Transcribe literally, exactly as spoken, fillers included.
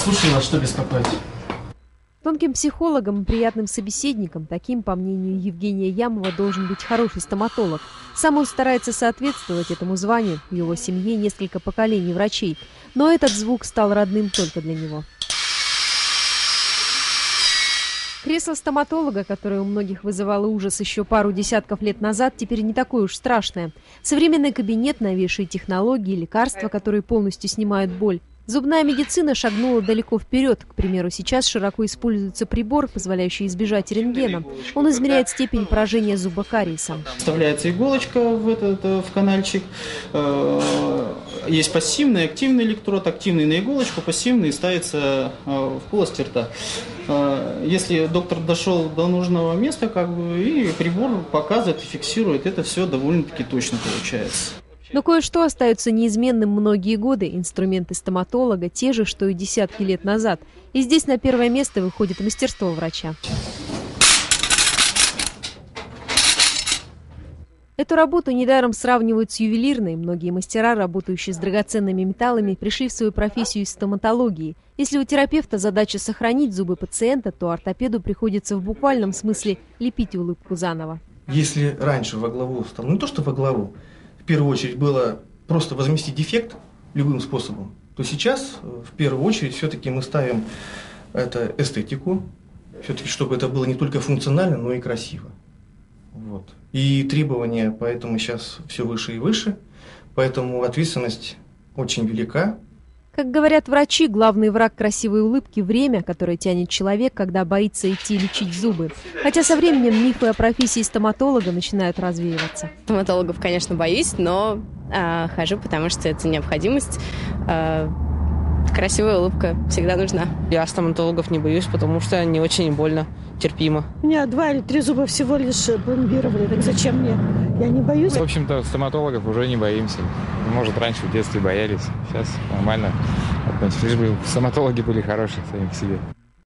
Слушай вас, что беспокоит? Тонким психологом и приятным собеседником, таким, по мнению Евгения Ямова, должен быть хороший стоматолог. Сам он старается соответствовать этому званию, в его семье несколько поколений врачей, но этот звук стал родным только для него. Кресло стоматолога, которое у многих вызывало ужас еще пару десятков лет назад, теперь не такое уж страшное. Современный кабинет, новейшие технологии, лекарства, которые полностью снимают боль. Зубная медицина шагнула далеко вперед. К примеру, сейчас широко используется прибор, позволяющий избежать рентгена. Он измеряет степень поражения зуба кариесом. Вставляется иголочка в этот в канальчик. Есть пассивный, активный электрод. Активный на иголочку, пассивный ставится в полость рта. Если доктор дошел до нужного места, как бы, и прибор показывает и фиксирует, это все довольно-таки точно получается. Но кое-что остается неизменным многие годы. Инструменты стоматолога те же, что и десятки лет назад. И здесь на первое место выходит мастерство врача. Эту работу недаром сравнивают с ювелирной. Многие мастера, работающие с драгоценными металлами, пришли в свою профессию из стоматологии. Если у терапевта задача сохранить зубы пациента, то ортопеду приходится в буквальном смысле лепить улыбку заново. Если раньше во главу стал, ну не то что во главу, в первую очередь было просто возместить дефект любым способом, то сейчас в первую очередь все-таки мы ставим это эстетику, все-таки чтобы это было не только функционально, но и красиво. Вот. И требования поэтому сейчас все выше и выше, поэтому ответственность очень велика. Как говорят врачи, главный враг красивой улыбки – время, которое тянет человек, когда боится идти лечить зубы. Хотя со временем мифы о профессии стоматолога начинают развеиваться. Стоматологов, конечно, боюсь, но э, хожу, потому что это необходимость. Э, красивая улыбка всегда нужна. Я стоматологов не боюсь, потому что не очень больно, терпимо. У меня два или три зуба всего лишь пломбировали, так зачем мне? Я не боюсь. В общем-то, стоматологов уже не боимся. Может, раньше в детстве боялись, сейчас нормально относимся. Лишь бы стоматологи были хорошие сами по себе.